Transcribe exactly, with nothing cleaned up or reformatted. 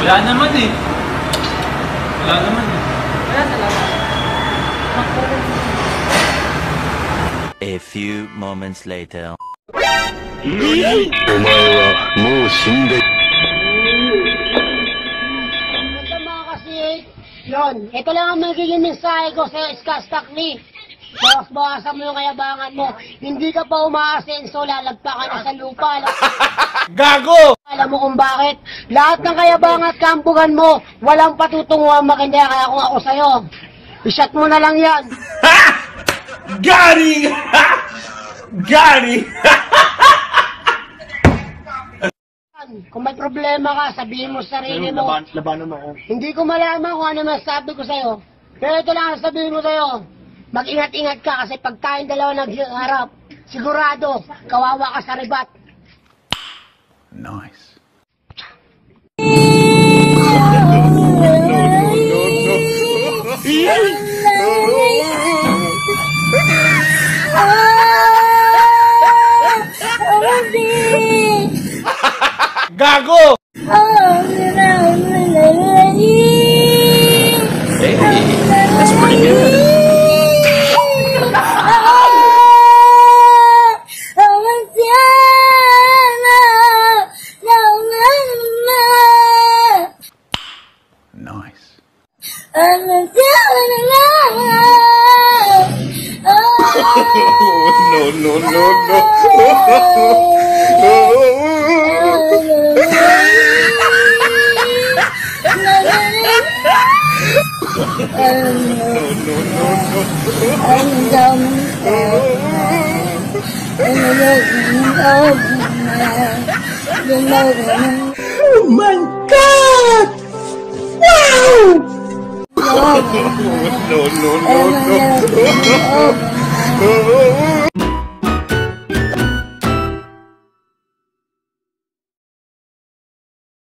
Wala naman eh. Wala naman eh. Wala talaga. A few moments later. Masama kasi, yun, ito lang ang magiging mensahe ko sa Skastakli. Bawas-bawasan mo yung kayabangan mo. Hindi ka pa umaasenso, lalagpa ka na sa lupa. Gago! Alam mo kung bakit? Lahat ng kayabangan at kampugan mo, walang patutunguhan makindi, kaya kung ako sa'yo, ishot mo na lang yan. Ha! Garing! Garing! Kung may problema ka, sabihin mo sa sarili mo. Laban, labanan mo. Hindi ko malaman kung ano masabi ko sa'yo. Pero ito lang ang sabihin ko sa'yo. Mag-ingat-ingat ka kasi pag tayong dalawa nagharap, sigurado, kawawa ka sa ribat. Nice. No, no, no, Gago! Hey, that's pretty good. Nice. No, no, no, Oh my God! Wow! no, no, no, no, no.